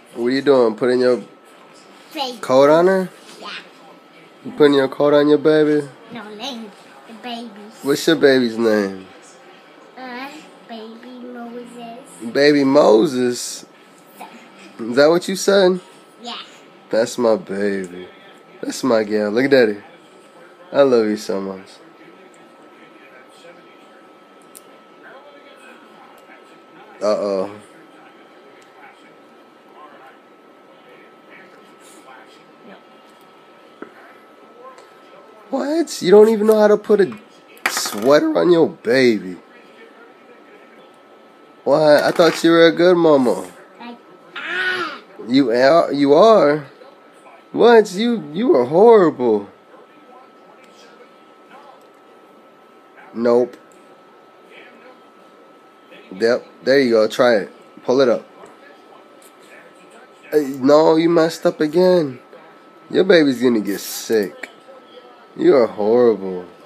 What are you doing? Putting your Baby. coat on her? Yeah. You putting your coat on your baby? No, name the baby. What's your baby's name? Baby Moses. Baby Moses? Is that what you said? Yeah. That's my baby. That's my girl. Look at daddy. I love you so much. Uh-oh. What? You don't even know how to put a sweater on your baby. What? I thought you were a good mama. You are? You are? What? You are horrible. Nope. Yep. There you go. Try it. Pull it up. No, you messed up again. Your baby's gonna get sick. You are horrible.